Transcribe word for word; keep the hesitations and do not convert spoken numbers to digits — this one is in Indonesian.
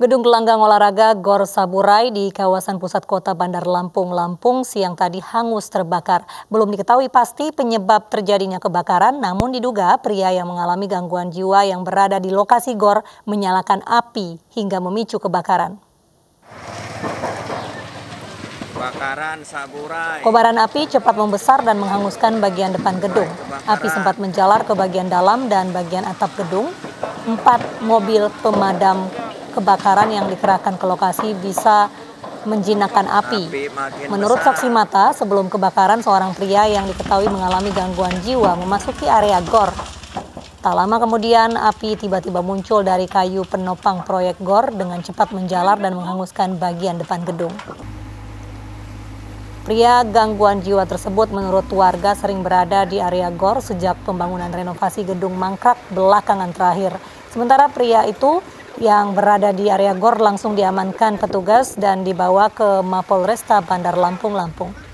Gedung gelanggang olahraga Gor Saburai di kawasan pusat kota Bandar Lampung, Lampung siang tadi hangus terbakar. Belum diketahui pasti penyebab terjadinya kebakaran, namun diduga pria yang mengalami gangguan jiwa yang berada di lokasi Gor menyalakan api hingga memicu kebakaran. Kebakaran Saburai. Kobaran api cepat membesar dan menghanguskan bagian depan gedung. Api sempat menjalar ke bagian dalam dan bagian atap gedung. Empat mobil pemadam kebakaran yang dikerahkan ke lokasi bisa menjinakkan api. Menurut saksi mata, sebelum kebakaran seorang pria yang diketahui mengalami gangguan jiwa memasuki area Gor. Tak lama kemudian api tiba-tiba muncul dari kayu penopang proyek Gor dengan cepat menjalar dan menghanguskan bagian depan gedung. Pria gangguan jiwa tersebut menurut warga sering berada di area Gor sejak pembangunan renovasi gedung mangkrak belakangan terakhir. Sementara pria itu yang berada di area Gor langsung diamankan petugas dan dibawa ke Mapolresta Bandar Lampung, Lampung.